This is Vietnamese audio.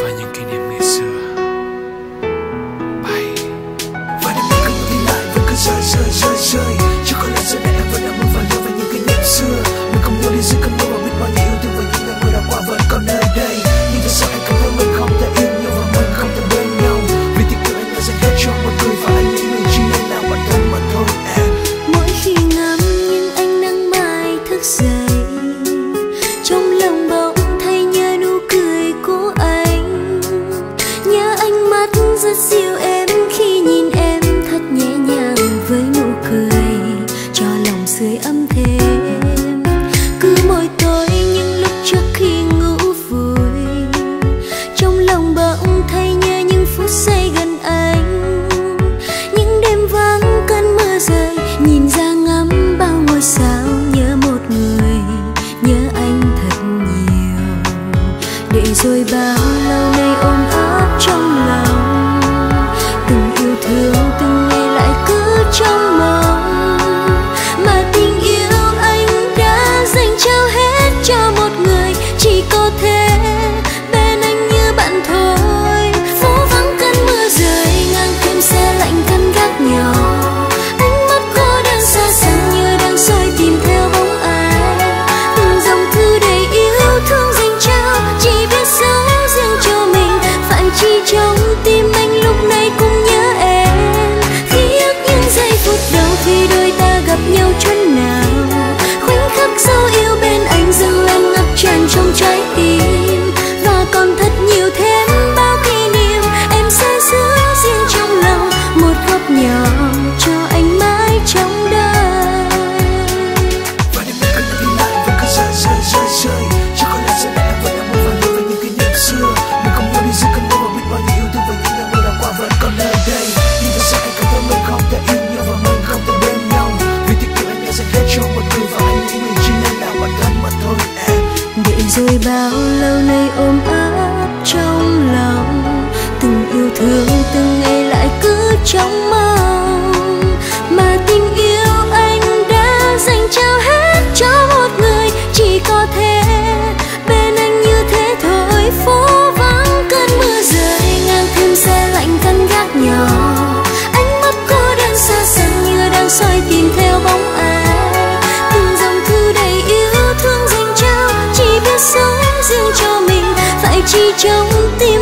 và những kỷ niệm ngày xưa bay. Và đêm nay cứ đi lại vẫn cứ rơi chứ có lẽ giờ này em vẫn đang mơ và nhớ về những kỷ niệm xưa. Mình cùng nhau đi dưới cơn mưa và biết bao nhiêu yêu thương và những ngày mưa đã qua vẫn còn nơi đây. Nhưng tại sao anh cảm thấy mình không thể yêu nhau và mình không thể bên nhau? Vì tình yêu anh đã dành hết cho một người và anh nghĩ mình chỉ nên là bản thân mà thôi em. Mỗi khi ngắm những ánh nắng mai thức dậy, trong lòng bỗng thấy nhớ nụ cười của anh. Nhớ ánh mắt rất dịu êm khi nhìn em thật nhẹ nhàng với nụ cười cho lòng sưởi ấm thêm. Cứ mỗi tối những lúc trước khi ngủ vùi, trong lòng bỗng thấy nhớ những phút giây gần anh. Những đêm vắng cơn mưa rơi, nhìn ra ngắm bao ngôi sao, nhớ một người, nhớ anh thật nhiều. Để rồi bao lâu nay ôm ấp trong lòng, từng yêu thương từng ngày lại cứ trong mộng. Mà tình yêu anh đã dành trao hết cho một người, chỉ có thế bên anh như bạn thôi. Phố vắng cơn mưa rơi, ngang thêm xe lạnh canh gác nhỏ. Ánh mắt cô đơn xa xăm như đang soi tìm theo bóng ai. Từng dòng thư đầy yêu thương dành trao, chỉ biết giữ riêng cho mình. Phải chi trong tim anh lúc này cũng nhớ em. Ký ức những giây phút đầu khi đôi ta gặp nhau chốn nào, khoảnh khắc dấu yêu bên anh dâng lên ngập tràn trong trái tim. Và còn thật nhiều thêm bao kỷ niệm em sẽ giữ riêng trong lòng, một góc nhỏ cho anh mãi trong đời. Và đêm nay cứ đi lại vẫn cứ rơi chứ có lẽ giờ này em vẫn đang mơ và nhớ về những kỷ niệm xưa. Mình cùng nhau đi dưới cơn mưa và biết bao nhiêu yêu thương và những ngày mưa đã qua vẫn còn nơi đây. Nhưng tại sao anh cảm thấy mình không thể yêu nhau và mình không thể bên nhau? Vì tình yêu anh đã dành hết cho một người và anh nghĩ mình chỉ nên là bản thân mà thôi em. Để rồi bao lâu nay ôm ấp trong lòng, từng yêu thương từng ngày lại cứ trong mong. Mà tình yêu anh đã dành trao hết cho một người, chỉ có thế bên anh như thế thôi. Phố vắng cơn mưa rơi, ngang thêm xe lạnh căn gác nhỏ. Ánh mắt cô đơn xa xăm như đang soi tìm theo bóng ai. Từng dòng thư đầy yêu thương dành trao, chỉ biết sống riêng cho mình. Phải chi trong tim